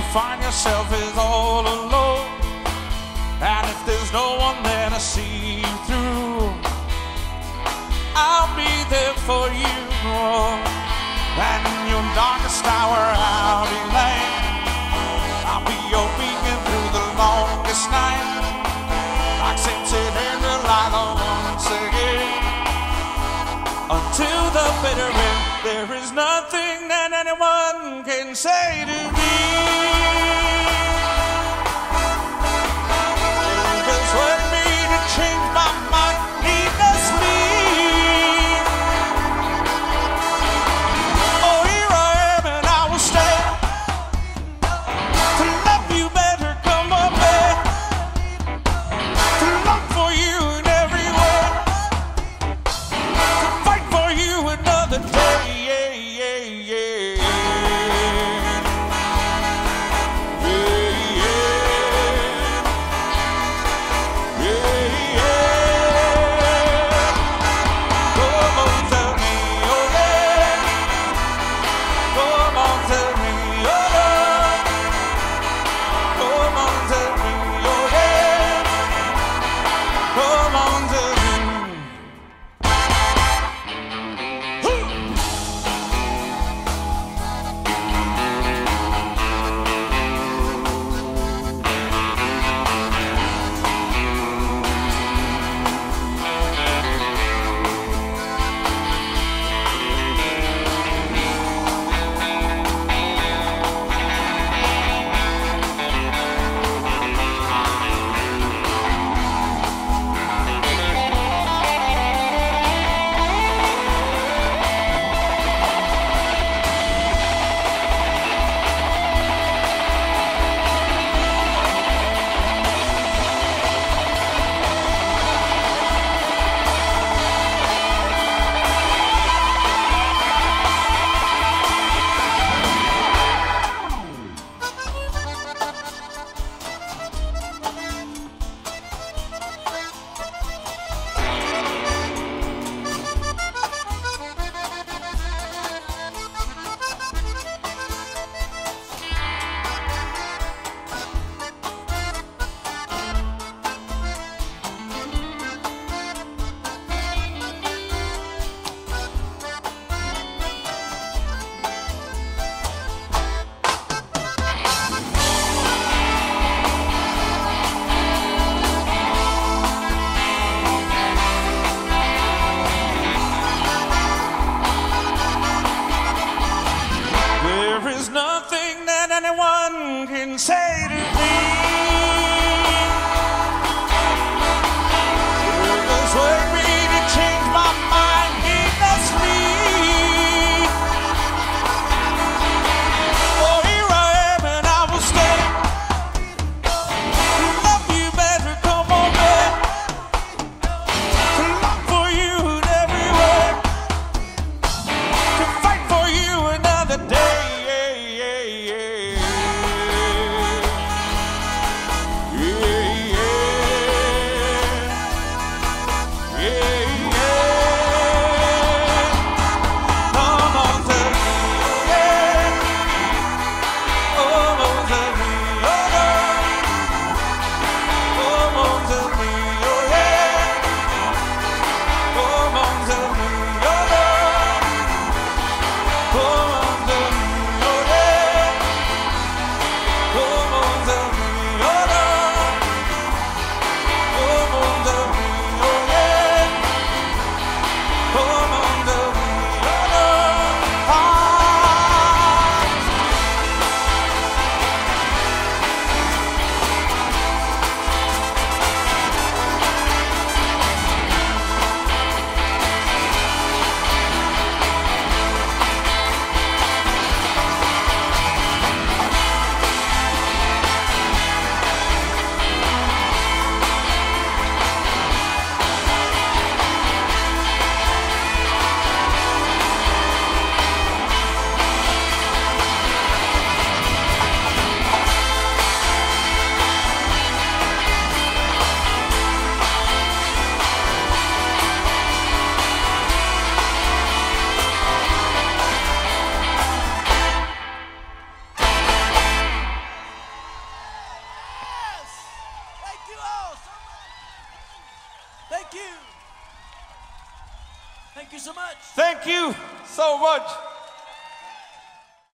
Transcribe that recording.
find yourself is all alone, and if there's no one there to see you through, I'll be there for you. And in your darkest hour I'll be late. I'll be your beacon through the longest night, like Simpson in the light once again. Until the bitter end, there is nothing that anyone can say to me. Persuade me to change my mind needlessly. Oh, here I am and I will stay to love you better, come on, babe, to long for you in every way, to fight for you another day. Nothing that anyone can say to me. Persuade me to change my mind needlessly. Oh, here I am and I will stay to love you better, come on, babe, to long for you in every way, to fight for you another day. all so much. Thank you. Thank you so much. Thank you so much.